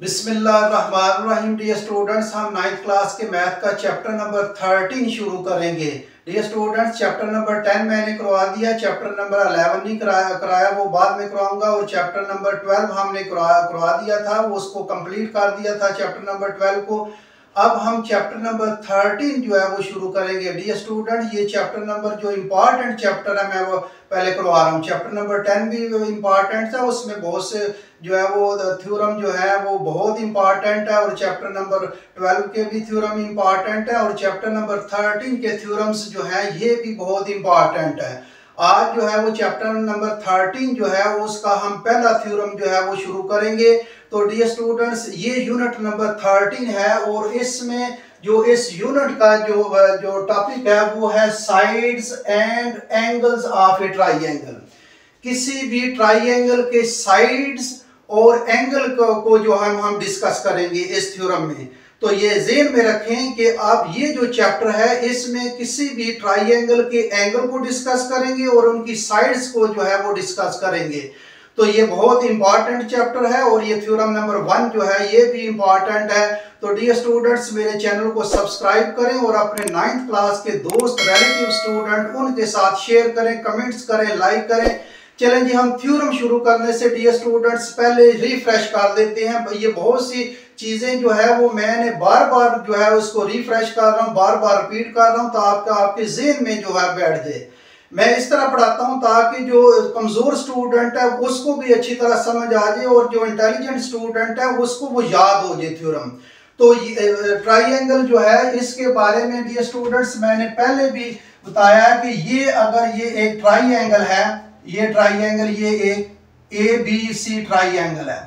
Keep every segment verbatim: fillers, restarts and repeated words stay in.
बिस्मिल्लाहिर्रहमानिर्रहीम। Dear students, हम ninth class के मैथ का चैप्टर नंबर थर्टीन शुरू करेंगे। Dear students, chapter number ten मैंने करवा दिया, चैप्टर नंबर इलेवन नहीं कराया कराया वो बाद में करवाऊंगा, और चैप्टर नंबर ट्वेल्व हमने करवा दिया था, वो उसको कंप्लीट कर दिया था चैप्टर नंबर ट्वेल्व को। अब हम चैप्टर नंबर थर्टीन जो है वो शुरू करेंगे। डियर स्टूडेंट, ये चैप्टर नंबर जो इम्पॉर्टेंट चैप्टर है मैं वो पहले करवा रहा हूँ। चैप्टर नंबर टेन भी इम्पॉर्टेंट है, उसमें बहुत से जो है वो थ्योरम जो है वो बहुत इंपॉर्टेंट है, और चैप्टर नंबर ट्वेल्व के भी थ्योरम इंपॉर्टेंट है, और चैप्टर नंबर थर्टीन के थ्योरम्स जो है ये भी बहुत इंपॉर्टेंट है। आज जो है वो चैप्टर नंबर थर्टीन जो है उसका हम पहला थ्योरम जो है वो शुरू करेंगे। तो डियर स्टूडेंट्स, ये यूनिट नंबर थर्टीन है, और इसमें जो इस यूनिट का जो जो टॉपिक है वो है sides and angles of a triangle. किसी भी ट्राइंगल के साइड्स और एंगल को, को जो हम हम डिस्कस करेंगे इस थ्योरम में। तो ये ज़हन में रखें कि आप ये जो चैप्टर है इसमें किसी भी ट्राइंगल के एंगल को डिस्कस करेंगे और उनकी साइड्स को जो है वो डिस्कस करेंगे। तो ये बहुत इंपॉर्टेंट चैप्टर है, और ये थ्योरम नंबर वन जो है ये भी इंपॉर्टेंट है। तो डियर स्टूडेंट्स, मेरे चैनल को सब्सक्राइब करें और अपने नाइन्थ क्लास के दोस्त, रिलेटिव स्टूडेंट उनके साथ शेयर करें, कमेंट्स करें, लाइक करें। चलें जी, हम थ्योरम शुरू करने से डियर स्टूडेंट्स पहले रिफ्रेश कर देते हैं। ये बहुत सी चीजें जो है वो मैंने बार बार जो है उसको रिफ्रेश कर रहा हूँ, बार बार रिपीट कर रहा हूँ, तो आपका आपके ज़हन में जो है बैठ जाए। मैं इस तरह पढ़ाता हूँ ताकि जो कमजोर स्टूडेंट है उसको भी अच्छी तरह समझ आ जाए, और जो इंटेलिजेंट स्टूडेंट है उसको वो याद हो जाए थ्योरम। तो ट्राइंगल जो है इसके बारे में डियर स्टूडेंट्स मैंने पहले भी बताया कि ये अगर ये एक ट्राइंगल है, ये ट्राइंगल ये एक ए बी सी ट्राइंगल है,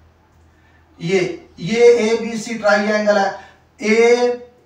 ये ये ए बी सी ट्राइंगल है, ए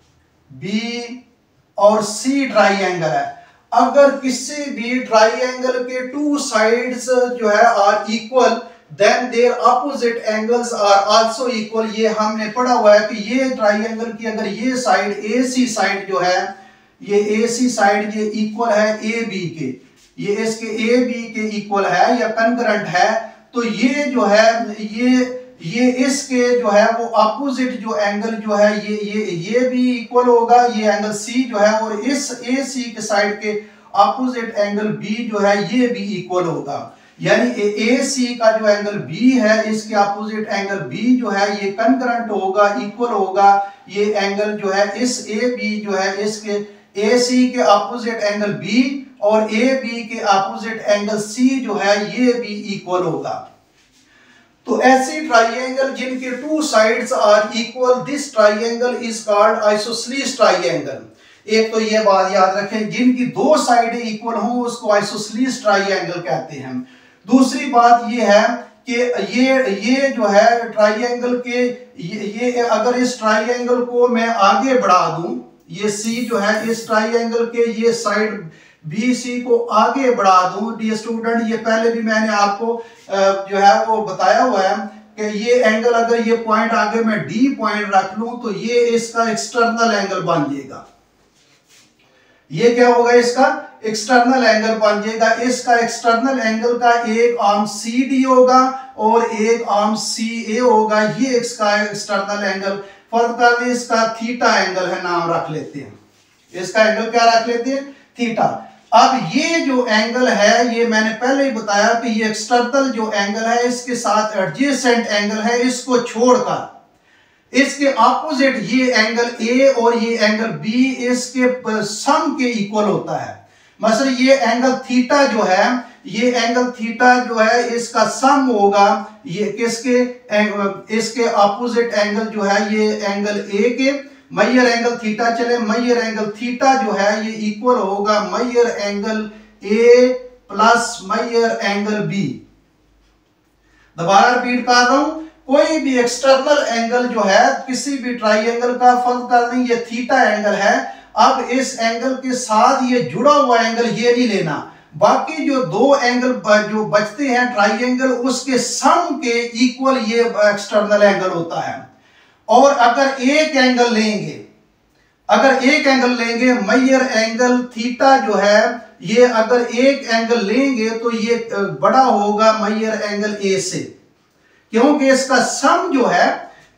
बी और सी ट्राइंगल है। अगर किसी भी ट्राइंगल के टू साइड्स जो है are equal, then their opposite angles are also equal. ये हमने पढ़ा हुआ है कि ये ट्राइंगल की अगर ये साइड ए सी साइड जो है, ये ए सी साइड ये इक्वल है ए बी के, ये इसके ए बी के इक्वल है या कॉन्करेंट है, तो ये जो है ये ये इसके जो है वो अपोजिट जो एंगल जो है ये ये ये भी इक्वल होगा, ये एंगल सी जो है, और इस ए सी के साइड के अपोजिट एंगल बी जो है ये भी इक्वल होगा। यानी ए सी का जो एंगल बी है इसके अपोजिट एंगल बी जो है ये कॉन्करेंट होगा, इक्वल होगा। ये एंगल जो है इस ए बी जो है इसके ए सी के अपोजिट एंगल बी और ए बी के अपोजिट एंगल सी जो है ये भी इक्वल होगा। तो ऐसी ट्राइंगल जिनके two sides are equal, this triangle is called isosceles triangle. एक तो ये बात याद रखें, जिनकी दो साइडें इक्वल हों उसको आइसोसेलेस ट्राइंगल कहते हैं। दूसरी बात ये है कि ये ये जो है ट्राइंगल के ये, ये अगर इस ट्राइंगल को मैं आगे बढ़ा दूं, ये सी जो है इस ट्राइंगल के ये साइड बी सी को आगे बढ़ा दूं डियर स्टूडेंट, ये पहले भी मैंने आपको जो है वो बताया हुआ है कि ये एंगल अगर ये पॉइंट आगे मैं डी पॉइंट रख लूं तो ये इसका एक्सटर्नल एंगल बन जाएगा। ये क्या होगा, इसका एक्सटर्नल एंगल बन जाएगा। इसका एक्सटर्नल एंगल का एक आर्म सी डी होगा और एक आर्म सी ए होगा। ये इसका एक्सटर्नल एंगल, फर्क कर दे, इसका थीटा एंगल है, नाम रख लेते हैं। इसका एंगल क्या रख लेते हैं, थीटा। अब ये जो एंगल है ये मैंने पहले ही बताया कि ये एक्सटर्नल जो एंगल है इसके साथ एडजेसेंट एंगल है, इसको छोड़कर इसके ऑपोजिट ये एंगल ए और ये एंगल बी इसके सम के इक्वल होता है। मतलब ये एंगल थीटा जो है, ये एंगल थीटा जो है इसका सम होगा ये किसके, इसके ऑपोजिट एंगल जो है ये एंगल ए के। मेजर एंगल थीटा चले, मेजर एंगल थीटा जो है ये इक्वल होगा major angle A plus major angle B. दोबारा रिपीट कर रहा हूं, कोई भी एक्सटर्नल एंगल जो है किसी भी ट्राइंगल का, फर्क कर दें ये थीटा एंगल है। अब इस एंगल के साथ ये जुड़ा हुआ एंगल ये नहीं लेना, बाकी जो दो एंगल जो बचते हैं ट्राइंगल उसके सम के इक्वल ये एक्सटर्नल एंगल होता है। और अगर एक एंगल लेंगे, अगर एक एंगल लेंगे मेजर एंगल थीटा जो है ये अगर एक एंगल लेंगे तो ये बड़ा होगा मेजर एंगल ए से, क्योंकि इसका सम जो है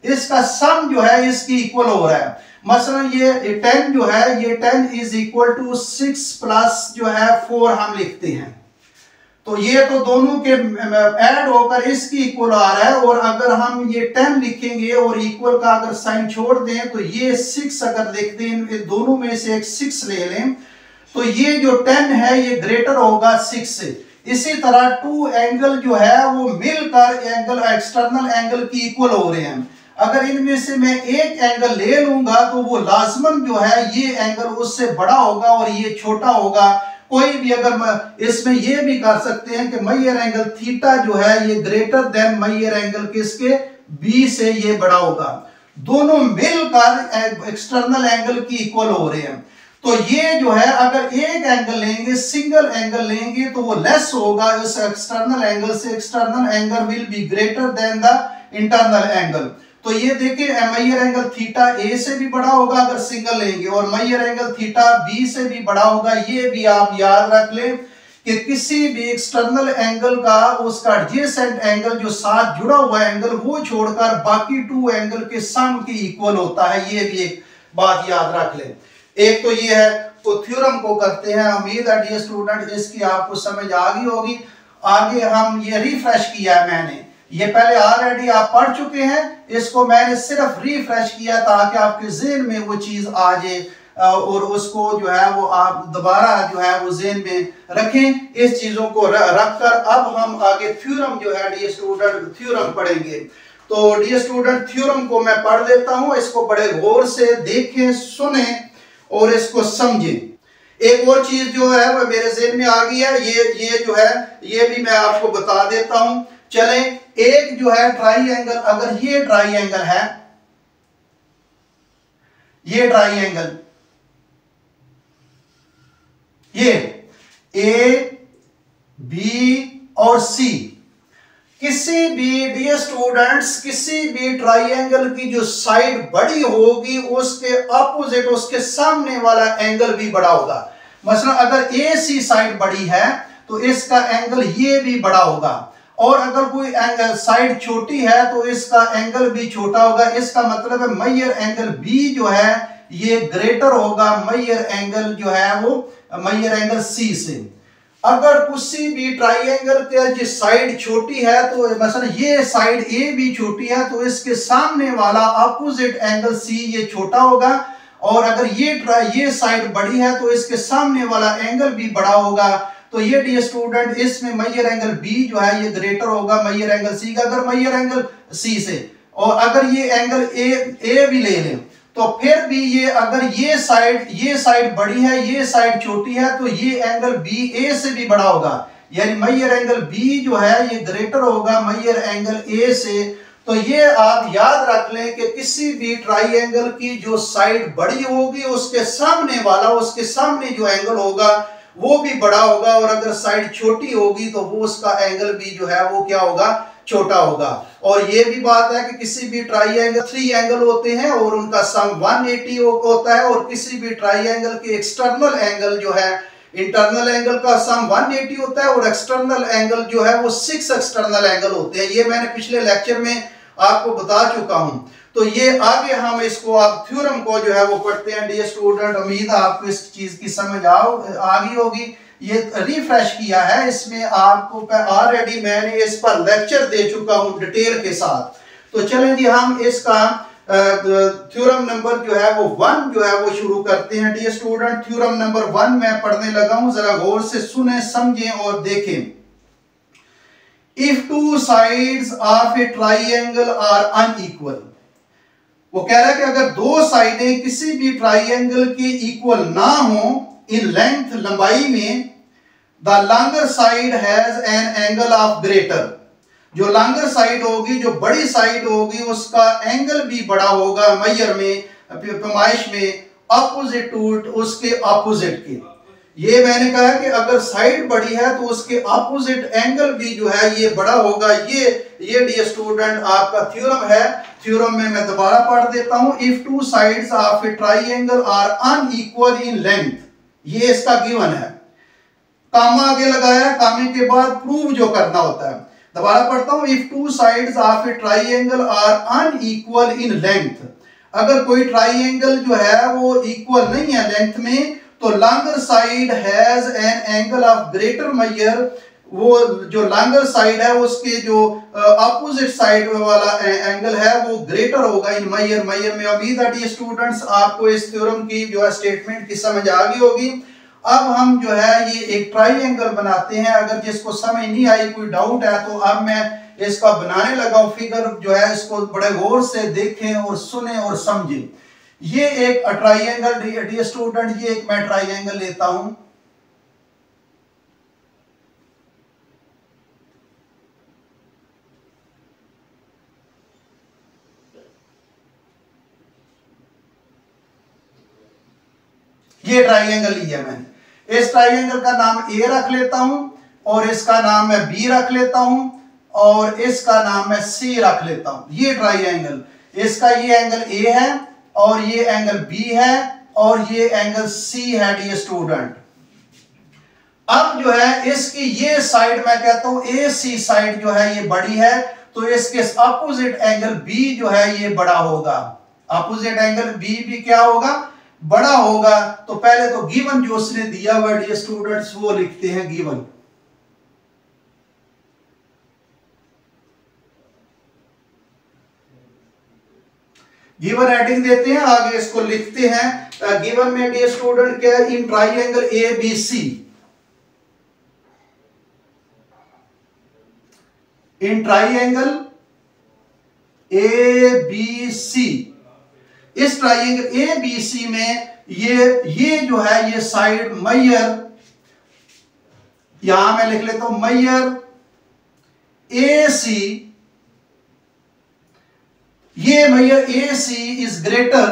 इसका सम जो है इसकी इक्वल हो रहा है। मसलन ये टेन जो है, ये ten is equal to six plus जो है फोर हम लिखते हैं, तो ये तो दोनों के ऐड होकर इसकी इक्वल आ रहा है। और अगर हम ये टेन लिखेंगे और इक्वल का अगर साइन छोड़ दें तो ये सिक्स अगर लिख दें, इन दोनों में से एक सिक्स ले लें, तो ये जो टेन है ये ग्रेटर होगा सिक्स से। इसी तरह टू एंगल जो है वो मिलकर एंगल एक्सटर्नल एंगल की इक्वल हो रहे हैं। अगर इनमें से मैं एक एंगल ले लूंगा तो वो लाजमन जो है ये एंगल उससे बड़ा होगा और ये छोटा होगा। कोई भी अगर इसमें ये भी कर सकते हैं कि मेजर एंगल थीटा जो है ये ग्रेटर देन मेजर एंगल किसके, बी से ये बड़ा होगा। दोनों मिलकर एक्सटर्नल एंगल की इक्वल हो रहे हैं। तो ये जो है अगर एक एंगल लेंगे, सिंगल एंगल लेंगे, तो वो लेस होगा इस एक्सटर्नल एंगल से। External angle will be greater than the internal angle. तो ये देखिए मेजर एंगल थीटा ए से भी बड़ा होगा अगर सिंगल लेंगे, और मेजर एंगल थीटा बी से भी बड़ा होगा। ये भी आप याद रख लें कि किसी भी एक्सटर्नल एंगल का उसका एडजेसेंट एंगल जो साथ जुड़ा हुआ एंगल वो छोड़कर बाकी टू एंगल के सम की इक्वल होता है। ये भी एक बात याद रख लें। एक तो ये है, तो थ्योरम को करते हैं। उम्मीद है डियर स्टूडेंट इसकी आपको समझ आ गई होगी। आगे हम ये रिफ्रेश किया है मैंने, ये पहले ऑलरेडी आप पढ़ चुके हैं, इसको मैंने सिर्फ रिफ्रेश किया ताकि आपके ज़हन में वो चीज आ जाए और उसको जो है वो आप दोबारा जो है वो ज़हन में रखें। इस चीजों को रखकर अब हम आगे थ्योरम जो है डियर स्टूडेंट थ्योरम पढ़ेंगे। तो डियर स्टूडेंट थ्योरम को मैं पढ़ देता हूं, इसको बड़े गौर से देखें, सुने और इसको समझें। एक और चीज जो है वो मेरे ज़हन में आ गई है, ये ये जो है ये भी मैं आपको बता देता हूं। चलें, एक जो है ट्राइंगल, अगर ये ट्राइंगल है, ये ट्राइंगल, ये ए बी और सी, किसी भी डियर स्टूडेंट्स किसी भी ट्राइंगल की जो साइड बड़ी होगी उसके ऑपोजिट उसके सामने वाला एंगल भी बड़ा होगा। मसलन अगर ए सी साइड बड़ी है तो इसका एंगल ये भी बड़ा होगा, और अगर कोई एंगल साइड छोटी है तो इसका एंगल भी छोटा होगा। इसका मतलब है मेजर एंगल बी जो है ये ग्रेटर होगा मेजर एंगल जो है वो मेजर एंगल सी से। अगर किसी भी ट्राइंगल के जो साइड छोटी है, तो मसलन ये साइड ए भी छोटी है, तो इसके सामने वाला अपोजिट एंगल सी ये छोटा होगा। और अगर ये ये साइड बड़ी है तो इसके सामने वाला एंगल भी बड़ा होगा। तो ये डियर स्टूडेंट इसमें मेजर एंगल बी जो है ये ग्रेटर होगा मेजर एंगल सी का, अगर मेजर एंगल सी से। और अगर ये एंगल ए ए भी ले लें तो फिर भी ये अगर ये साइड ये साइड बड़ी है ये साइड छोटी है तो ये एंगल बी ए से भी बड़ा होगा, यानी मेजर एंगल बी जो है ये ग्रेटर होगा मेजर एंगल ए से। तो ये आप याद रख लें कि किसी भी ट्राइंगल की जो साइड बड़ी होगी उसके सामने वाला उसके सामने जो एंगल होगा वो भी बड़ा होगा, और अगर साइड छोटी होगी तो वो उसका एंगल भी जो है वो क्या होगा, छोटा होगा। और ये भी बात है कि किसी भी ट्राइंगल थ्री एंगल होते हैं और उनका सम एक सौ अस्सी होता है, और किसी भी ट्राइंगल के एक्सटर्नल एंगल जो है इंटरनल एंगल का सम एक सौ अस्सी होता है, और एक्सटर्नल एंगल जो है वो सिक्स एक्सटर्नल एंगल होते हैं। ये मैंने पिछले लेक्चर में आपको बता चुका हूं। तो ये आगे हम इसको आप थ्योरम को जो है वो पढ़ते हैं डियर स्टूडेंट। उम्मीद है आपको इस चीज की समझ आओ आ गई होगी। ये रिफ्रेश किया है, इसमें आपको ऑलरेडी मैंने इस पर लेक्चर दे चुका हूं डिटेल के साथ। तो चलें जी हम इसका थ्योरम नंबर जो है वो वन जो है वो शुरू करते हैं dear student. Theorem number one मैं पढ़ने लगा हूं, जरा गौर से सुने समझें और देखें। If two sides of a triangle are unequal, वो कह रहा है कि अगर दो साइडें किसी भी ट्राइंगल की इक्वल ना हो इन लेंथ लंबाई में, the longer side has an angle of greater, जो लॉन्गर साइड होगी जो बड़ी साइड होगी उसका एंगल भी बड़ा होगा मेजर में पैमाइश में अपोजिट टू उसके अपोजिट के। ये मैंने कहा कि अगर साइड बड़ी है तो उसके अपोजिट एंगल भी जो है ये बड़ा होगा। ये ये डियर स्टूडेंट आपका थ्योरम है। थ्योरम में मैं दोबारा पढ़ देता हूं। If two sides of a triangle are unequal in length, ये इसका गिवन है। कामा आगे लगाया, कामे के बाद प्रूव जो करना होता है। दोबारा पढ़ता हूं, if two sides of a triangle are unequal in length, अगर कोई ट्राइंगल जो है वो इक्वल नहीं है लेंथ में, तो longer side has an angle of greater major, वो जो लॉन्गर साइड है उसके जो अपोजिट साइड वाला एंगल है वो ग्रेटर होगा इन मेजर मेजर में। उम्मीद है डियर स्टूडेंट्स आपको इस थ्योरम की जो है स्टेटमेंट की समझ आ गई होगी। अब हम जो है ये एक ट्राइंगल बनाते हैं, अगर जिसको समझ नहीं आई कोई डाउट है तो अब मैं इसका बनाने लगा हूं फिगर जो है, इसको बड़े गौर से देखें और सुने और समझें। ये एक ट्राइंगल डियर स्टूडेंट, ये एक मैं ट्राइंगल लेता हूं, ये ट्राइंगल लिया मैंने, इस ट्राइंगल का नाम ए रख लेता हूं और इसका नाम मैं बी रख लेता हूं और इसका नाम मैं सी रख लेता हूं। ये ट्राइंगल, इसका ये एंगल ए है और ये एंगल बी है और ये एंगल सी है डियर स्टूडेंट। अब जो है इसकी ये साइड मैं कहता हूं ए सी साइड जो है ये बड़ी है, तो इसके अपोजिट एंगल बी जो है ये बड़ा होगा। अपोजिट एंगल बी भी क्या होगा, बड़ा होगा। तो पहले तो गिवन जो उसने दिया हुआ डियर स्टूडेंट्स वो लिखते हैं गिवन, गिवन हेडिंग देते हैं, आगे इसको लिखते हैं। गिवन में डियर स्टूडेंट क्या है, in triangle A B C, in triangle A B C, इस ट्राइंगल ए बी सी में ये ये जो है ये साइड मेजर, यहां मैं लिख लेता हूं मेजर ए सी, ये major A C is greater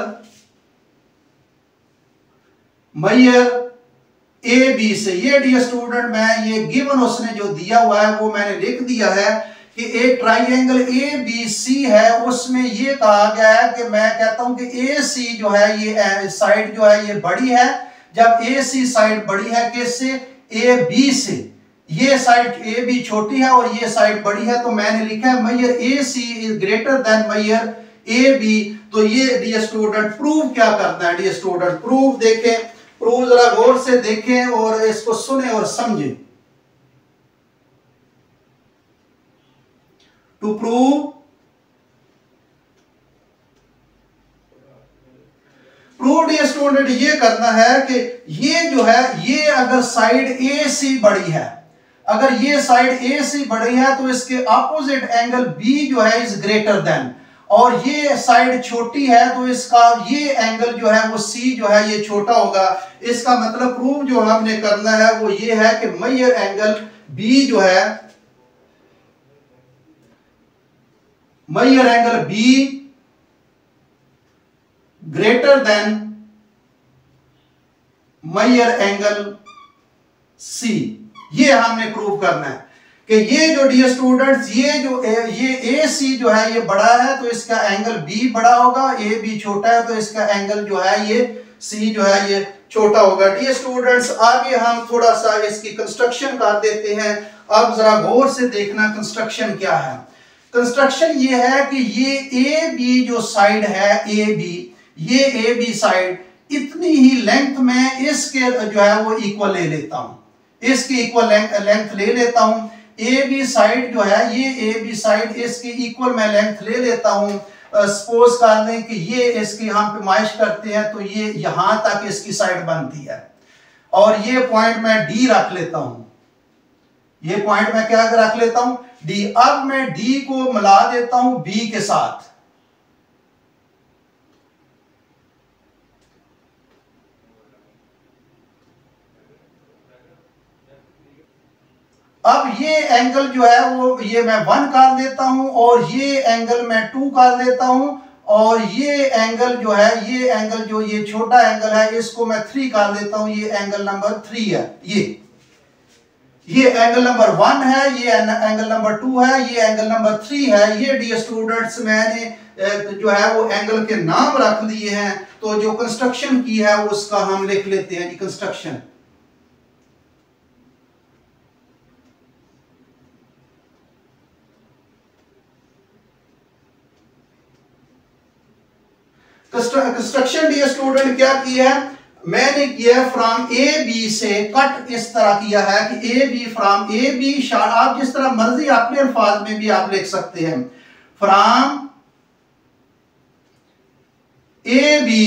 major A B से। ये डियर स्टूडेंट मैं ये गिवन उसने जो दिया हुआ है वो मैंने लिख दिया है कि एक ट्राइंगल ए बी सी है, उसमें ये कहा गया है कि मैं कहता हूं कि ए सी जो है ये साइड जो है ये बड़ी है। जब ए सी साइड बड़ी है किससे, ए बी से, ये साइड ए बी छोटी है और ये साइड बड़ी है, तो मैंने लिखा है major A C is greater than major A B. तो ये डियर स्टूडेंट प्रूव क्या करना है, डियर स्टूडेंट प्रूव देखें, प्रूव जरा गौर से देखें और इसको सुने और समझें। To prove, prove dear student ये करना है कि ये जो है ये अगर साइड ए सी बड़ी है, अगर ये साइड ए सी बड़ी है तो इसके अपोजिट एंगल बी जो है इज ग्रेटर देन, और ये साइड छोटी है तो इसका ये एंगल जो है वो सी जो है ये छोटा होगा। इसका मतलब प्रूव जो हमने करना है वो ये है कि मेजर एंगल बी जो है, major angle B greater than major angle C, ये हमने प्रूव करना है कि ये जो डियर स्टूडेंट्स ये जो ए, ये ए सी जो है ये बड़ा है तो इसका एंगल बी बड़ा होगा, ए बी छोटा है तो इसका एंगल जो है ये सी जो है ये छोटा होगा। डियर स्टूडेंट्स आगे हम थोड़ा सा इसकी कंस्ट्रक्शन कर देते हैं। अब जरा गौर से देखना कंस्ट्रक्शन क्या है। कंस्ट्रक्शन ये है कि ये ए बी जो साइड है, ए बी, ये ए बी साइड इतनी ही लेंथ में इसके जो है वो इक्वल ले लेता हूं, इसकी इक्वल लेंथ ले लेता हूं। ए बी साइड जो है ये ए बी साइड इसकी इक्वल मैं लेंथ ले लेता हूं। सपोज कर लें कि ये इसकी हम पैमाइश करते हैं तो ये यहां तक इसकी साइड बनती है और ये पॉइंट मैं डी रख लेता हूं, ये पॉइंट मैं क्या रख लेता हूं, डी। अब मैं डी को मिला देता हूं बी के साथ, अब ये एंगल जो है वो ये मैं वन कर देता हूं और ये एंगल मैं टू कर देता हूं और ये एंगल जो है ये एंगल जो ये छोटा एंगल है इसको मैं थ्री कर देता हूं, ये एंगल नंबर थ्री है, ये ये एंगल नंबर वन है, ये एंगल नंबर टू है, ये एंगल नंबर थ्री है। ये डियर स्टूडेंट्स मैंने जो है वो एंगल के नाम रख दिए हैं। तो जो कंस्ट्रक्शन की है उसका हम लिख लेते हैं जी कंस्ट्रक्शन। कंस्ट्रक्शन डियर स्टूडेंट क्या किया है, मैंने किया फ्रॉम ए बी से कट इस तरह किया है कि A B from A B, आप जिस तरह मर्जी अपने अल्फाज में भी आप लिख सकते हैं, from A B,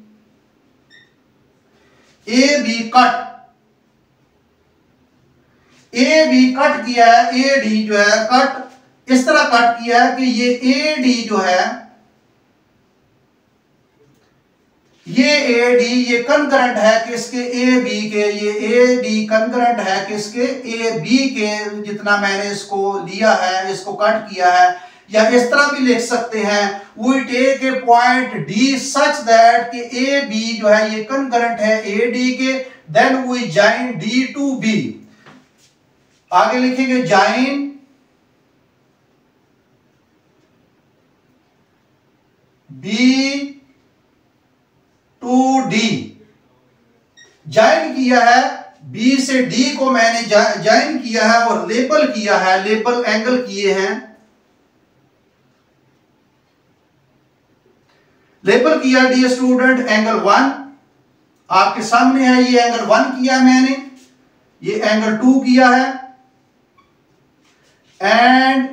A B cut, A B cut किया है, ए डी जो है कट इस तरह कट किया है कि ये ए डी जो है, ये ए डी ये कंकरेंट है किसके, ए बी के, ये ए डी कंकरेंट है किसके, ए बी के, जितना मैंने इसको लिया है, इसको कट किया है। या इस तरह भी लिख सकते हैं, we take a point D such that कि ए बी जो है ये कंकरेंट है ए डी के, then we join D to B. आगे लिखेंगे join B to D, join किया है बी से डी को मैंने ज्वाइन किया है और लेबल किया है, लेबल एंगल किए हैं, लेबल किया डी स्टूडेंट एंगल वन, आपके सामने है, ये एंगल वन किया मैंने, ये एंगल टू किया है एंड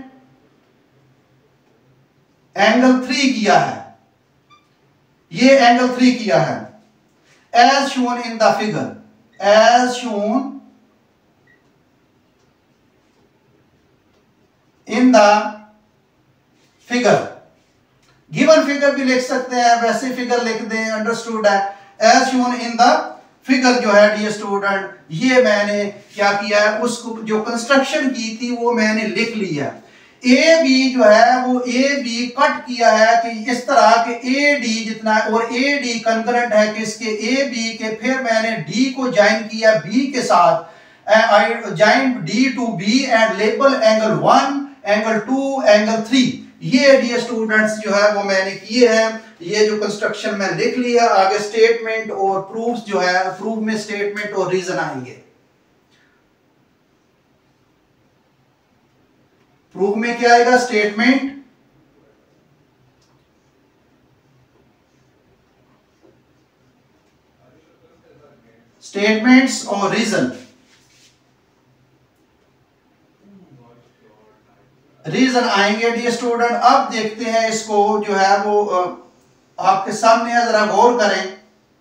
एंगल थ्री किया है, ये एंगल थ्री किया है, as shown in the figure, as shown in the figure, given figure भी लिख सकते हैं, वैसे फिगर लिख दें, अंडरस्टूड है, as shown in the figure जो है डियर स्टूडेंट, ये मैंने क्या किया है, उसको जो कंस्ट्रक्शन की थी वो मैंने लिख लिया। ए बी जो है वो ए बी कट किया है कि इस तरह के ए डी जितना है, और ए डी कंकरेंट है किसके, ए बी के, फिर मैंने डी को ज्वाइन किया बी के साथ, I join D to B and label angle one, angle two, angle three, ये डियर स्टूडेंट्स जो है वो मैंने किए हैं, ये जो कंस्ट्रक्शन में लिख लिया। आगे स्टेटमेंट और प्रूफ जो है, प्रूफ में स्टेटमेंट और रीजन आएंगे। प्रूफ में क्या आएगा, स्टेटमेंट, स्टेटमेंट्स और रीजन। रीजन आएंगे डियर स्टूडेंट। अब देखते हैं इसको जो है वो आपके सामने है, जरा गौर करें।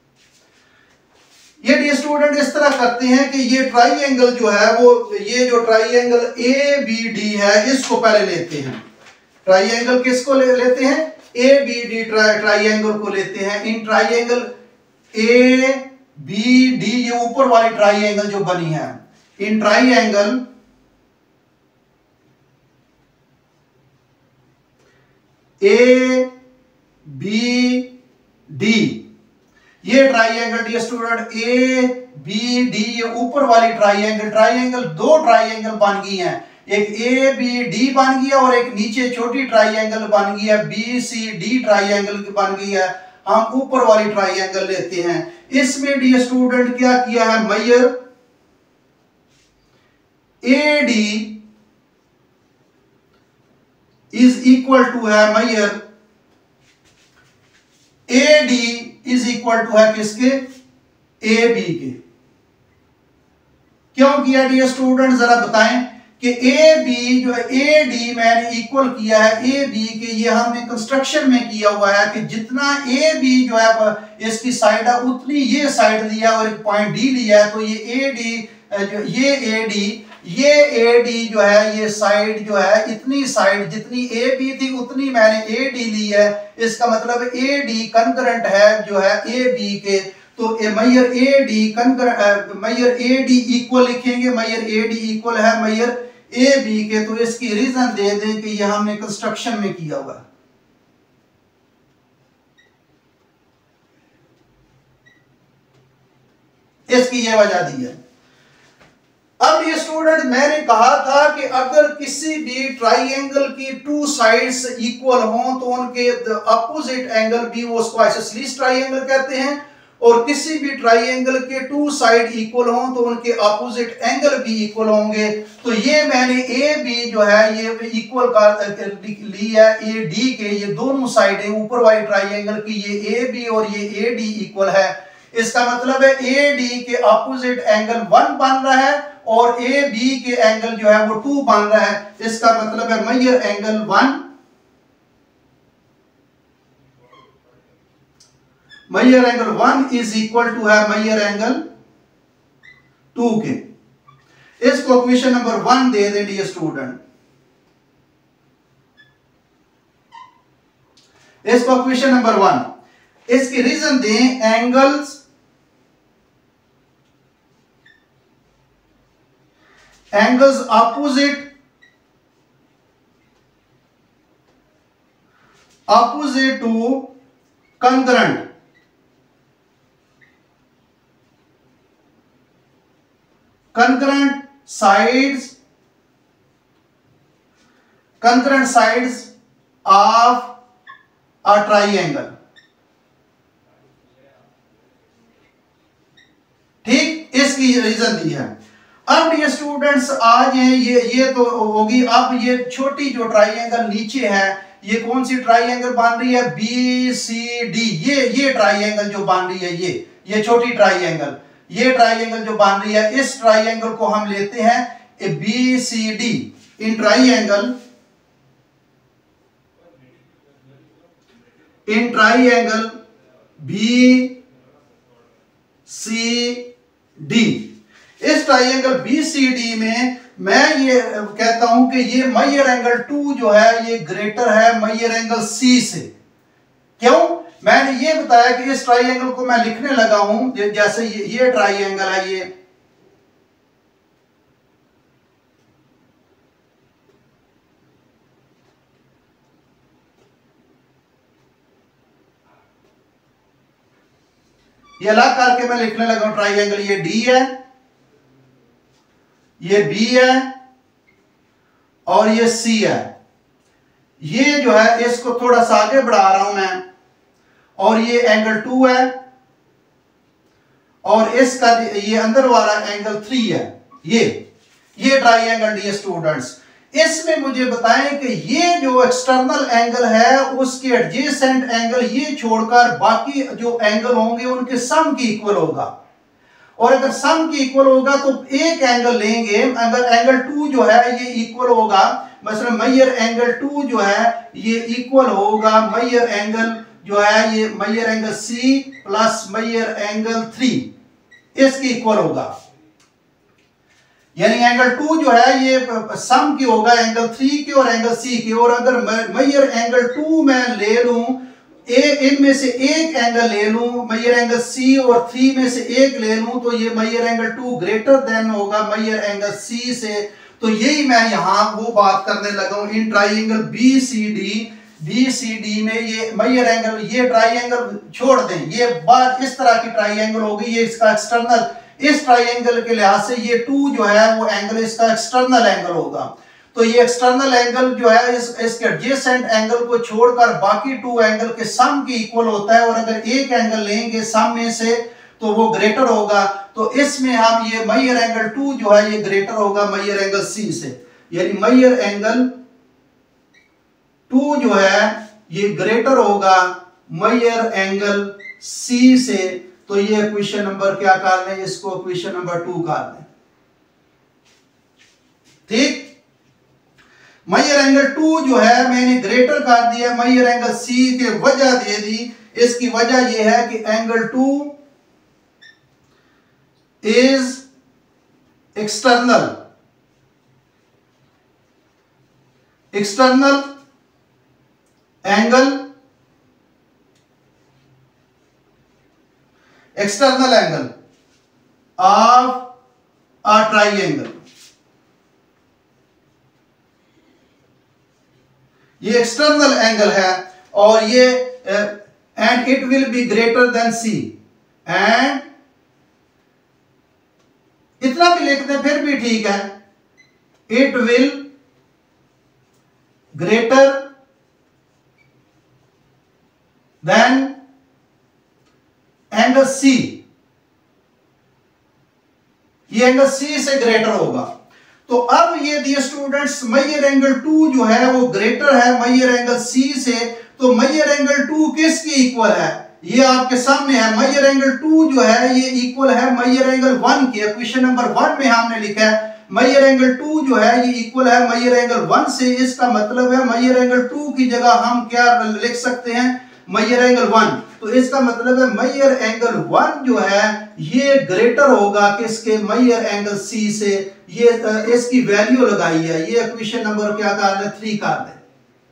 ये डियर स्टूडेंट इस तरह करते हैं कि ये ट्राइएंगल जो है वो, ये जो ट्राइएंगल ए बी डी है इसको पहले लेते हैं। ट्राइएंगल किसको ले लेते हैं, ए बी डी ट्राइएंगल को लेते हैं। In triangle A B D, ये ऊपर वाली ट्राइएंगल जो बनी है, in triangle A B D, ये triangle dear student A B D, ये ऊपर वाली ट्राइएंगल, ट्राइएंगल दो ट्राइएंगल बन गई हैं, एक ए बी डी बन गया और एक नीचे छोटी ट्राइएंगल बन गई है, बी सी डी ट्राइएंगल बन गई है। हम ऊपर वाली ट्राइएंगल लेते हैं। इसमें डियर स्टूडेंट क्या किया है, major A D is equal to है, major A D is equal to है किसके, ए बी के। क्यों किया डियर स्टूडेंट, जरा बताएं कि ए बी जो है, ए डी मैंने इक्वल किया है ए बी के, ये हमने कंस्ट्रक्शन में किया हुआ है कि जितना ए बी जो है इसकी साइड है उतनी ये साइड लिया और एक पॉइंट डी लिया है, तो ये ए डी जो ये ए डी ये ए डी जो है ये साइड जो है, इतनी साइड जितनी ए बी थी उतनी मैंने ए डी ली है। इसका मतलब ए डी कंकरेंट है जो है ए बी के, तो measure A D concurrent, measure A D equal लिखेंगे, मेजर ए डी इक्वल है मेजर ए बी के। तो इसकी रीजन दे दें कि ये हमने कंस्ट्रक्शन में किया हुआ है। इसकी ये वजह दी है। अब ये स्टूडेंट मैंने कहा था कि अगर किसी भी ट्राइएंगल की टू साइड्स इक्वल हों तो उनके अपोजिट एंगल भी, वो उसको आइसोसेलेस ट्राइएंगल कहते हैं, और किसी भी ट्राइंगल के टू साइड इक्वल हों तो उनके अपोजिट एंगल भी इक्वल होंगे। तो ये मैंने ए बी जो है ये इक्वल कर ली है ए डी के, ये दोनों साइडें ऊपर वाली ट्राइंगल की, ये ए बी और ये ए डी इक्वल है। इसका मतलब है ए डी के अपोजिट एंगल वन बन रहा है और ए बी के एंगल जो है वो टू बन रहा है। इसका मतलब है major angle one, measure angle one is equal to है मेजर एंगल टू के। इसको क्वेश्चन नंबर वन दे दें डियर स्टूडेंट, इसको क्वेश्चन नंबर वन, इसकी रीजन दें angles angles opposite opposite to concurrent, concurrent sides concurrent sides of a triangle। ठीक, इसकी रीजन दी है। अब ये स्टूडेंट्स आज हैं, ये ये तो होगी। अब ये छोटी जो ट्राइंगल नीचे है, ये कौन सी ट्राइंगल बन रही है, बी सी डी, ये ये ट्राइंगल जो बन रही है, ये ये छोटी ट्राइंगल, ये ट्राइंगल जो बन रही है, इस ट्राइंगल को हम लेते हैं B C D. In triangle in triangle B C D, इस ट्राइंगल बी सी डी में मैं ये कहता हूं कि ये मेजर एंगल टू जो है ये ग्रेटर है मेजर एंगल सी से। क्यों? मैंने ये बताया कि इस ट्राइंगल को मैं लिखने लगा हूं, जैसे ये ये ट्राइंगल है, ये ये अलग करके मैं लिखने लगा हूं ट्राइंगल, ये डी है, ये बी है और ये सी है। ये जो है इसको थोड़ा सा आगे बढ़ा रहा हूं मैं, और ये एंगल टू है और इसका ये अंदर वाला एंगल थ्री है। ये ये ट्राइंगल डी स्टूडेंट्स, इसमें मुझे बताएं कि ये जो एक्सटर्नल एंगल है उसके एडजेसेंट एंगल ये छोड़कर बाकी जो एंगल होंगे उनके सम की इक्वल होगा। और अगर सम की इक्वल होगा तो एक एंगल लेंगे, अगर एंगल टू जो है ये इक्वल होगा, मतलब मेजर एंगल टू जो है ये इक्वल होगा मेजर एंगल जो है ये measure angle C plus major angle three, इसकी इक्वल होगा। यानी एंगल टू जो है ये सम की होगा एंगल थ्री के और एंगल सी के। और अगर मेजर एंगल टू मैं ले लूं, इनमें से एक एंगल ले लूं, मेजर एंगल सी और थ्री में से एक ले लूं, तो ये measure angle two greater than होगा मेजर एंगल सी से। तो यही मैं यहां वो बात करने लगा हूं। In triangle B C D B C D में ये मेजर एंगल, ये ट्राइंगल छोड़ दें, ये बात इस तरह की ट्राइंगल होगी, ये इसका एक्सटर्नल, इस ट्राइंगल के लिहाज से ये टू जो है वो एंगल इसका एक्सटर्नल एंगल होगा। तो ये एक्सटर्नल एंगल जो है इस इसके एडजेसेंट एंगल को छोड़कर बाकी टू एंगल के सम की इक्वल होता है। और अगर एक एंगल लेंगे सम में से तो वो ग्रेटर होगा। तो इसमें हम ये मेजर एंगल टू जो है ये ग्रेटर होगा मेजर एंगल सी से, यानी मेजर एंगल टू जो है ये ग्रेटर होगा मेजर एंगल सी से। तो ये क्वेश्चन नंबर क्या कर लें, इसको क्वेश्चन नंबर टू कर लें। ठीक, मेजर एंगल टू जो है मैंने ग्रेटर कर दिया मेजर एंगल सी के, वजह दे दी। इसकी वजह यह है कि angle two is external external angle external angle of a triangle. ये एक्सटर्नल एंगल है और ये and it will be greater than C, and इतना भी लिखते हैं फिर भी ठीक है, it will greater than angle angle C, ये एंगल सी से ग्रेटर होगा। तो अब ये दिए स्टूडेंट्स मेजर एंगल टू जो है वो ग्रेटर है मेजर एंगल सी से, तो मेजर एंगल टू किसके इक्वल है, ये आपके सामने है। मेजर एंगल टू जो है ये इक्वल है मेजर एंगल वन के। क्वेश्चन नंबर वन में हमने लिखा है मेजर एंगल टू जो है ये इक्वल है मेजर एंगल वन से। इसका मतलब है मेजर एंगल टू की जगह हम क्या लिख सकते हैं, मेजर एंगल वन। तो इसका मतलब है मेजर एंगल वन जो है ये ग्रेटर होगा किसके, मेजर एंगल सी से। ये इसकी वैल्यू लगाई है, ये क्वेश्चन नंबर क्या कर ले, थ्री कर ले।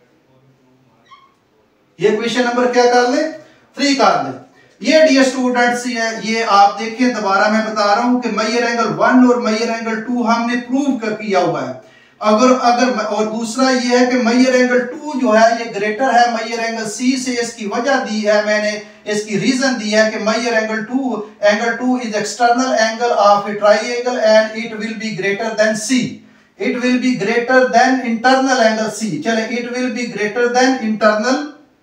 ये क्वेश्चन नंबर क्या कर ले, थ्री कर ले। ये डियर स्टूडेंट्स ये ये आप देखिए दोबारा मैं बता रहा हूं कि मेजर एंगल वन और मेजर एंगल टू हमने प्रूव कर किया हुआ है। अगर अगर और दूसरा ये है कि मेजर एंगल टू जो है ये ग्रेटर है मेजर एंगल सी से। इसकी वजह दी है मैंने, इसकी रीजन दी है कि measure angle two angle two is external angle of a triangle and it will be greater than C. It will be greater than internal angle C. चले, it will be greater than internal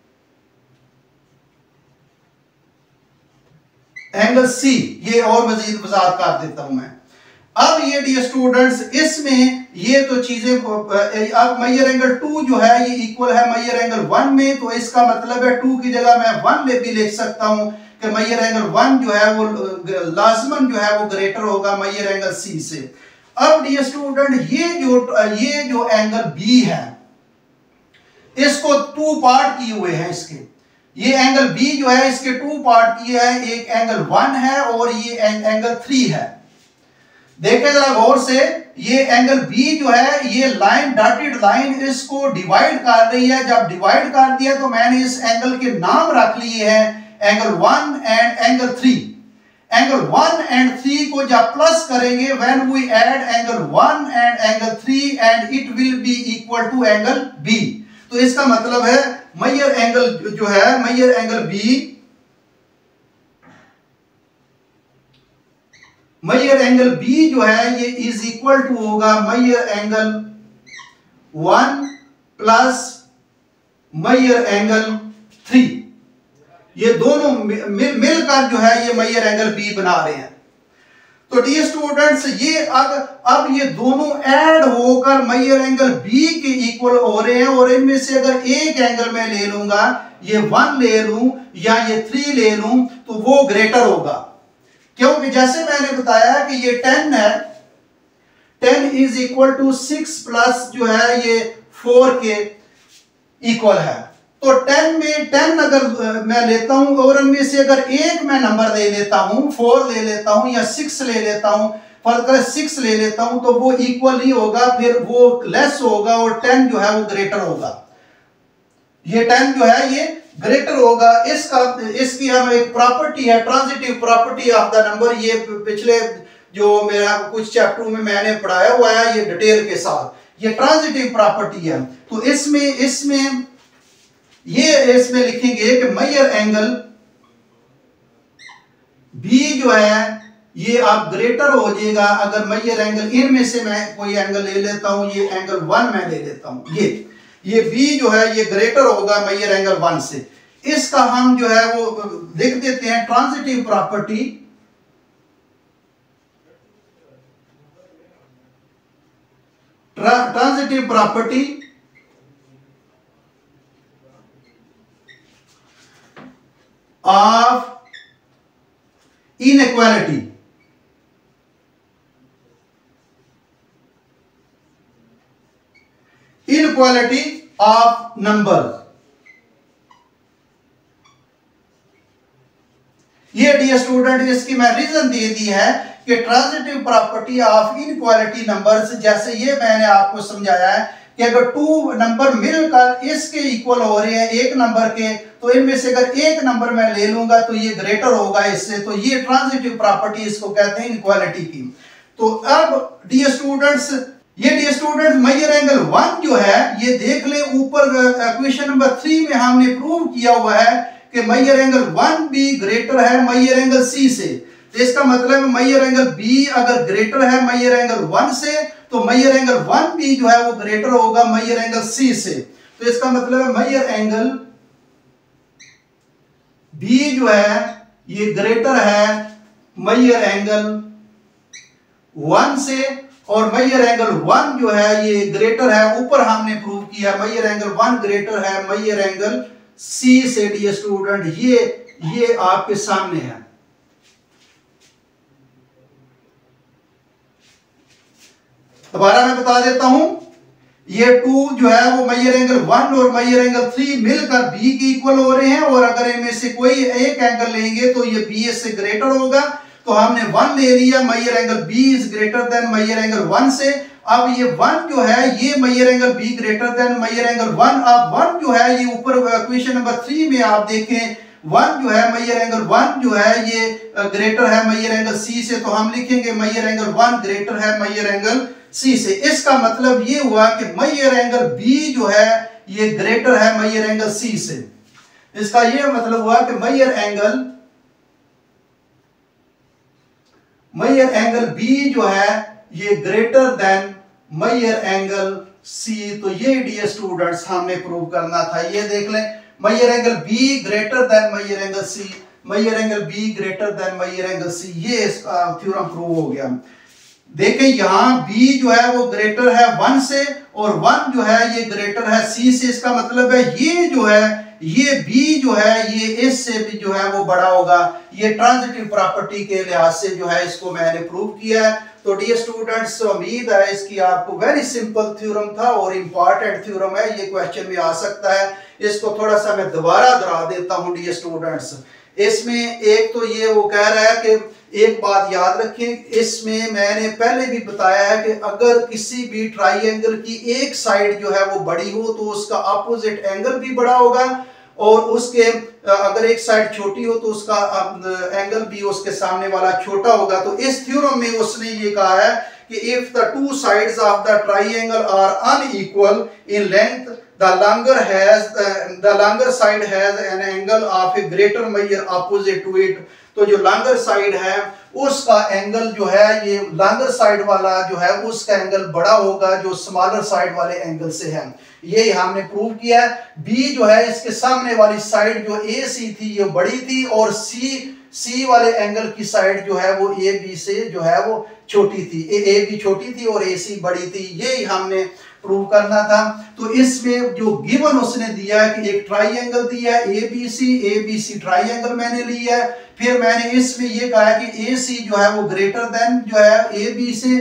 angle C. ये और मजीद वजाहत कर देता हूं मैं। अब ये dear students इसमें ये तो चीजें, अब मेजर एंगल टू जो है ये इक्वल है मेजर एंगल वन में, तो इसका मतलब है टू की जगह मैं वन ले भी लिख सकता हूं कि मेजर एंगल वन जो है वो लाजमन जो है वो ग्रेटर होगा मेजर एंगल सी से। अब डियर स्टूडेंट ये जो ये जो एंगल बी है इसको टू पार्ट किए हुए हैं इसके। ये एंगल बी जो है इसके टू पार्ट किए हैं, एक एंगल वन है और ये एंगल थ्री है। देखें जरा गौर से, ये एंगल बी जो है ये लाइन डॉटेड लाइन इसको डिवाइड कर रही है। जब डिवाइड कर दिया तो मैंने इस एंगल के नाम रख लिए हैं angle one and angle three. Angle one and three को जब प्लस करेंगे when we add angle one and angle three and it will be equal to angle B. तो इसका मतलब है मेजर एंगल जो है major angle B measure angle B जो है ये इज इक्वल टू होगा major angle one plus major angle three. ये दोनों मिल मिलकर जो है ये मेजर एंगल बी बना रहे हैं। तो डियर स्टूडेंट्स ये अब अब ये दोनों ऐड होकर मेजर एंगल बी के इक्वल हो रहे हैं। और इनमें से अगर एक एंगल मैं ले लूंगा, ये वन ले लूं या ये थ्री ले लूं, तो वो ग्रेटर होगा। क्योंकि जैसे मैंने बताया कि ये टेन है, ten is equal to six plus जो है ये फोर के इक्वल है। तो टेन में टेन अगर मैं लेता हूं और उनमें से अगर एक मैं नंबर ले लेता हूं, फोर ले लेता हूं या सिक्स ले लेता हूं, फर्क सिक्स ले लेता हूं, तो वो इक्वल नहीं होगा, फिर वो लेस होगा और टेन जो है वो ग्रेटर होगा। ये टेन जो है ये ग्रेटर होगा। इसका इसकी हम एक प्रॉपर्टी है transitive property of the number. ये पिछले जो मेरा कुछ चैप्टर में मैंने पढ़ाया हुआ है ये डिटेल के साथ। ये ट्रांजिटिव प्रॉपर्टी है। तो इसमें इसमें ये इसमें लिखेंगे कि मेजर एंगल बी जो है ये आप ग्रेटर हो जाएगा अगर मेजर एंगल, इनमें से मैं कोई एंगल ले लेता हूं, ये एंगल वन मैं ले लेता हूं, ये ये बी जो है ये ग्रेटर होगा मेजर एंगल वन से। इसका हम जो है वो लिख देते हैं transitive property transitive property of inequality. Inequality of number. ये डियर स्टूडेंट इसकी मैं रीजन दे दी है कि transitive property of inequality numbers, जैसे ये मैंने आपको समझाया है कि अगर टू नंबर मिलकर इसके इक्वल हो रहे हैं एक नंबर के, तो इनमें से अगर एक नंबर मैं ले लूंगा तो ये ग्रेटर होगा इससे। तो ये ट्रांजिटिव प्रॉपर्टी इसको कहते हैं इनइक्वालिटी की। तो अब डियर स्टूडेंट्स ये dear student measure angle one जो है ये देख ले ऊपर क्वेश्चन नंबर थ्री में हमने प्रूव किया हुआ है कि मेजर एंगल वन भी ग्रेटर है मेजर एंगल सी से। तो इसका मतलब है मेजर एंगल बी अगर ग्रेटर है मेजर एंगल वन से, तो मेजर एंगल वन भी जो है वो ग्रेटर होगा मेजर एंगल सी से। तो इसका मतलब है मेजर एंगल बी जो है ये ग्रेटर है मेजर एंगल वन से, और मेजर एंगल वन जो है ये ग्रेटर है, ऊपर हमने प्रूव किया मेजर एंगल वन ग्रेटर है मेजर एंगल सी से। डियर स्टूडेंट ये ये आपके सामने है। दोबारा मैं बता देता हूं, ये टू जो है वो मेजर एंगल वन और मेजर एंगल थ्री मिलकर बी के इक्वल हो रहे हैं, और अगर इनमें से कोई एक एंगल लेंगे तो ये बी से ग्रेटर होगा। तो हमने वन ले लिया, measure angle B is greater than major angle one से। अब ये वन जो है ये measure angle B greater than major angle one. अब वन जो है ये ऊपर इक्वेशन नंबर थ्री में आप देखें, वन जो है मेजर एंगल वन जो है ये ग्रेटर है मेजर एंगल सी से, तो हम लिखेंगे मेजर एंगल वन ग्रेटर है मेजर एंगल सी से। इसका मतलब ये हुआ कि मेजर एंगल बी जो है ये ग्रेटर है मेजर एंगल सी से। इसका ये मतलब हुआ कि measure angle measure angle B जो है ये greater than major angle C. तो ये डियर स्टूडेंट्स हमने प्रूव करना था। ये देख लें, measure angle B greater than major angle C, measure angle B greater than major angle C, ये थ्योरम प्रूव हो गया। देखें यहां b जो है वो ग्रेटर है वन से, और वन जो है ये ग्रेटर है c से। इसका मतलब है ये जो है ये b जो है ये इस से भी जो है वो बड़ा होगा। ये ट्रांजिटिव प्रॉपर्टी के लिहाज से जो है इसको मैंने प्रूव किया है। तो डियर स्टूडेंट्स उम्मीद है इसकी आपको वेरी सिंपल थ्योरम था और इंपॉर्टेंट थ्योरम है, ये क्वेश्चन में आ सकता है। इसको थोड़ा सा मैं दोबारा दोहरा देता हूं डियर स्टूडेंट्स। इसमें एक तो ये वो कह रहा है कि एक बात याद रखें, इसमें मैंने पहले भी बताया है कि अगर किसी भी ट्राइंगल की एक साइड जो है वो बड़ी हो तो उसका अपोजिट एंगल भी बड़ा होगा, और उसके अगर एक साइड छोटी हो तो उसका एंगल भी उसके सामने वाला छोटा होगा। तो इस थ्योरम में उसने ये कहा है कि if the two sides of the triangle are unequal in length, the longer has uh, the longer side has an angle of a greater measure opposite to it। तो जो लॉन्गर साइड है उसका एंगल जो है ये longer side वाला जो है उसका एंगल बड़ा होगा जो स्मॉलर साइड वाले एंगल से है। ये हमने प्रूव किया है। बी जो है इसके सामने वाली साइड जो ए सी थी ये बड़ी थी, और सी सी वाले एंगल की साइड जो है वो ए बी से जो है वो छोटी थी। ए ए बी छोटी थी और ए सी बड़ी थी। ये हमने प्रूव करना था। तो इसमें जो गिवन उसने दिया है कि एक ट्राइंगल दिया है A B C, A B C triangle मैंने लिया है। फिर मैंने इसमें ये कहा है कि ए सी जो है वो ग्रेटर देन जो है ए बी से,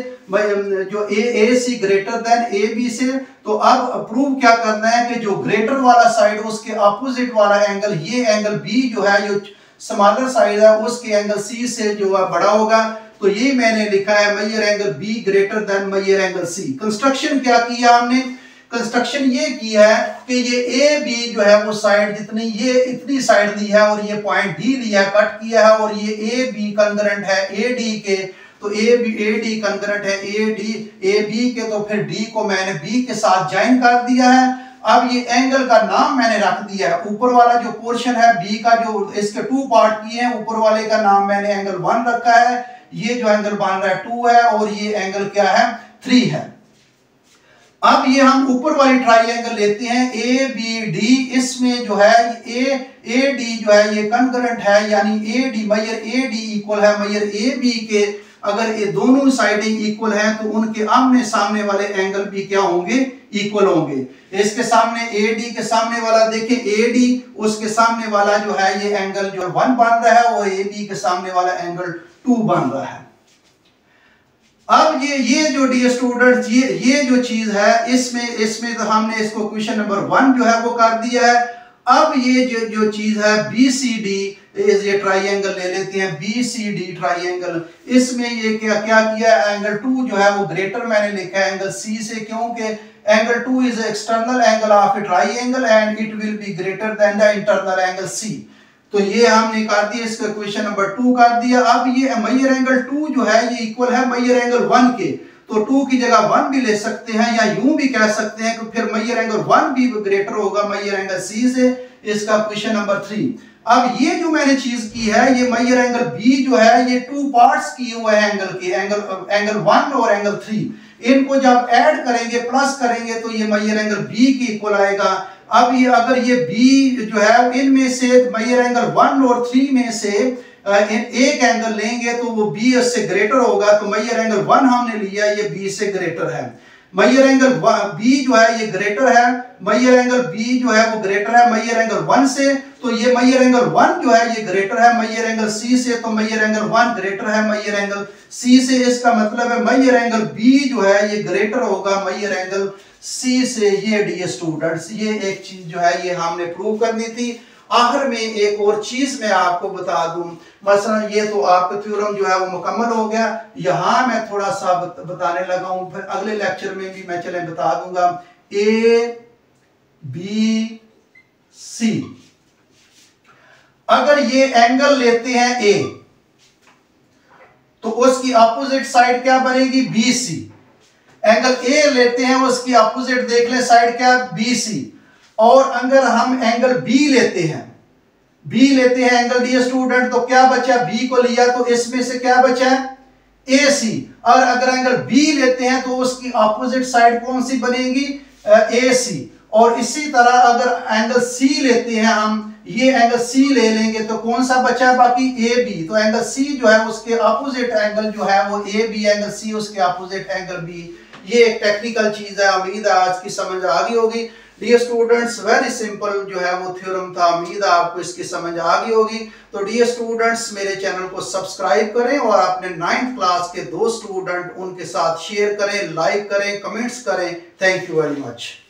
जो A A C greater than A B से। तो अब प्रूव क्या करना है कि जो ग्रेटर वाला साइड उसके अपोजिट वाला एंगल, ये एंगल बी जो है जो स्मॉलर साइड है उसके एंगल सी से जो है बड़ा होगा। तो ये मैंने लिखा है major angle B greater than major angle C. Construction क्या किया हमने? कंस्ट्रक्शन ये किया है कि ये ए बी जो है वो साइड जितनी ये इतनी साइड दी है और ये पॉइंट डी लिया कट किया है, और ये ए बी कंकरेंट है ए डी के। तो A B A D concurrent है ए डी ए बी के, तो फिर डी को मैंने बी के साथ ज्वाइन कर दिया है। अब ये एंगल का नाम मैंने रख दिया है। ऊपर वाला जो पोर्शन है बी का, जो इसके टू पार्ट किए हैं, ऊपर वाले का नाम मैंने एंगल वन रखा है। ये जो एंगल बन रहा है टू है, और ये एंगल क्या है? थ्री है। अब ये हम ऊपर वाली ट्राइंगल लेते हैं ए बी डी। इसमें जो है ए ए डी जो है ये कंकरेंट है, यानी A D measure A D equal है मेजर ए बी के। अगर ये दोनों साइडें इक्वल हैं तो उनके आमने सामने वाले एंगल भी क्या होंगे? इक्वल होंगे। इसके सामने ए डी के सामने वाला देखें ए डी, उसके सामने वाला जो है ये एंगल जो वन बन रहा है, और ए बी के सामने वाला एंगल टू बन रहा है। अब ये ये जो डियर स्टूडेंट्स ये ये जो चीज है इसमें इसमें तो हमने इसको क्वेश्चन नंबर वन जो है वो कर दिया है। अब ये जो जो चीज है बी सी डी, ये ट्राइंगल ले लेते हैं बी सी डी ट्राइंगल। इसमें ये क्या क्या किया? एंगल टू जो है वो ग्रेटर मैंने लिखा है एंगल सी से, क्योंकि angle two is external angle of a triangle and it will be greater than the internal angle C. तो ये हमने कर दिया, इसका क्वेश्चन नंबर टू कर दिया। अब ये मेजर एंगल टू जो है ये इक्वल है मेजर एंगल वन के, तो टू की जगह वन भी ले सकते हैं, या यूं भी कह सकते हैं कि फिर मेजर एंगल वन भी ग्रेटर होगा मेजर एंगल सी से। इसका क्वेश्चन नंबर थ्री। अब ये जो मैंने चीज की है, ये मेजर एंगल बी जो है ये टू पार्ट्स किए हुए हैं एंगल के, एंगल एंगल वन और एंगल थ्री। इनको जब ऐड करेंगे प्लस करेंगे तो ये मेजर एंगल बी के इक्वल आएगा। अब ये अगर ये बी जो है इनमें से मेजर एंगल वन और थ्री में से एक एंगल लेंगे तो वो बी से ग्रेटर होगा, तो मेजर एंगल वन हमने लिया, ये बी से ग्रेटर है। मेजर एंगल बी जो है ये ग्रेटर है, मेजर एंगल बी जो है वो ग्रेटर है मेजर एंगल वन से, तो ये मेजर एंगल वन जो है ये ग्रेटर है मेजर एंगल सी से, तो मेजर एंगल वन ग्रेटर है मेजर एंगल सी से। इसका मतलब है मेजर एंगल बी जो है ये ग्रेटर होगा मेजर एंगल सी से। ये डी स्टूडेंट्स ये एक चीज जो है ये हमने प्रूव करनी थी। आखिर में एक और चीज मैं आपको बता दूं, मसलन ये तो आपका थ्योरम जो है वो मुकम्मल हो गया, यहां मैं थोड़ा सा बताने लगा हूं, फिर अगले लेक्चर में भी मैं चले बता दूंगा। ए बी सी, अगर ये एंगल लेते हैं ए तो उसकी अपोजिट साइड क्या बनेगी, बी सी। एंगल ए लेते हैं उसकी अपोजिट देख लें साइड क्या, बी सी। और अगर हम एंगल बी लेते हैं, बी लेते हैं एंगल डी स्टूडेंट, तो क्या बचा, बी को लिया तो इसमें से क्या बचा, ए सी। और अगर एंगल बी लेते हैं तो उसकी ऑपोजिट साइड कौन सी बनेगी, ए सी। और इसी तरह अगर एंगल सी लेते हैं हम, ये एंगल सी ले लेंगे तो कौन सा बचा बाकी, ए बी। तो एंगल सी जो है उसके ऑपोजिट एंगल जो है वो ए बी, एंगल सी उसके ऑपोजिट एंगल बी। ये एक टेक्निकल चीज है, उम्मीद है आज की समझ आ गई होगी। डियर स्टूडेंट्स वेरी सिंपल जो है वो थ्योरम था, उम्मीद है आपको इसकी समझ आ गई होगी। तो डियर स्टूडेंट्स मेरे चैनल को सब्सक्राइब करें और अपने नाइन्थ क्लास के दो स्टूडेंट उनके साथ शेयर करें, लाइक करें, कमेंट्स करें। Thank you very much.